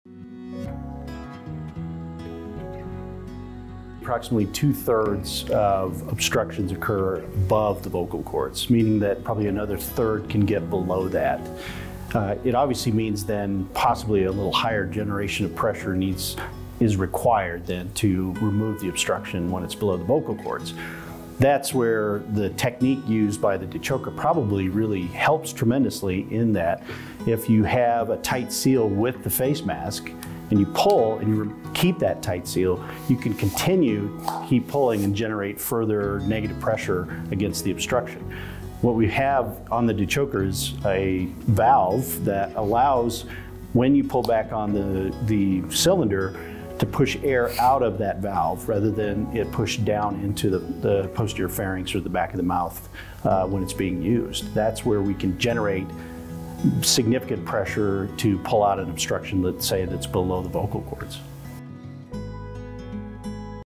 Approximately 2/3 of obstructions occur above the vocal cords, meaning that probably another third can get below that. It obviously means then possibly a little higher generation of pressure is required then to remove the obstruction when it's below the vocal cords. That's where the technique used by the Dechoker probably really helps tremendously, in that if you have a tight seal with the face mask and you pull and you keep that tight seal, you can keep pulling and generate further negative pressure against the obstruction. What we have on the Dechoker is a valve that allows, when you pull back on the cylinder, to push air out of that valve rather than it push down into the posterior pharynx or the back of the mouth when it's being used. That's where we can generate significant pressure to pull out an obstruction, let's say, that's below the vocal cords.